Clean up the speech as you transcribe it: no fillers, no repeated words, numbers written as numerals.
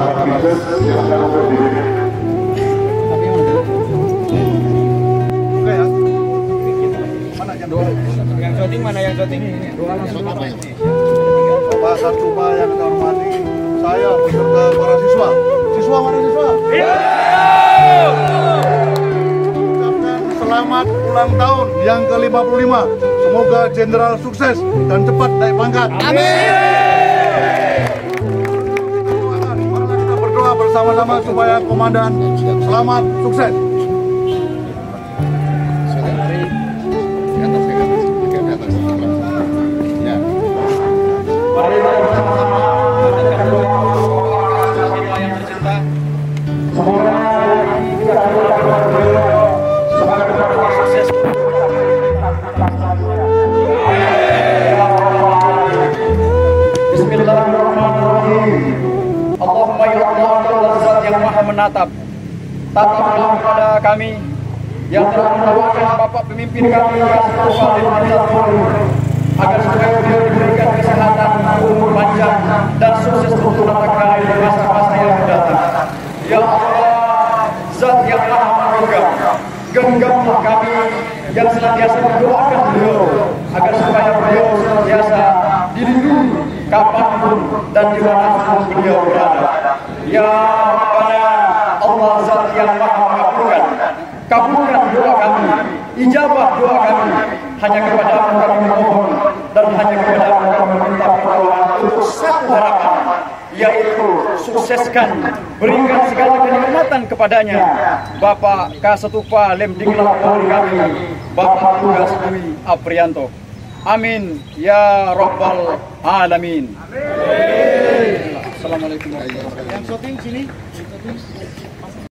Yang syuting mana yang syuting? Bapak Sarjuma yang kita hormati, saya beserta para siswa. Siswa mana siswa? Ucapkan selamat ulang tahun yang ke-55. Semoga Jenderal sukses dan cepat naik pangkat. Amin. Marilah kita berdoa bersama-sama supaya komandan selamat sukses. Bismillahirrahmanirrahim. Allahumma ya Allah, engkau zat yang maha menatap. Tataplah kepada kami yang telah menawarkan Bapak pemimpin kami agar supaya beliau diberikan kesehatan, umur panjang dan sukses untuk kami di masa-masa yang mendatang. Ya Allah, zat yang maha menunggang, genggamlah kami yang senantiasa mendoakan beliau agar supaya beliau senantiasa dilindungi kapanpun dan dimanapun beliau berada. Ya Rabbana, Allah zat yang maha mengabulkan, kabulkan doa kami, ijabah doa kami. Hanya kepada-Mu kami memohon dan hanya kepada-Mu kami meminta pertolongan untuk satu harapan, yaitu sukseskan, berikan segala kenikmatan kepadanya Bapak Kasetupa Lemdiklat Polri kami, Bapak Tugas Dwi Aprianto. Amin ya Rabbal Alamin. Assalamualaikum warahmatullahi wabarakatuh. Yang syuting sini.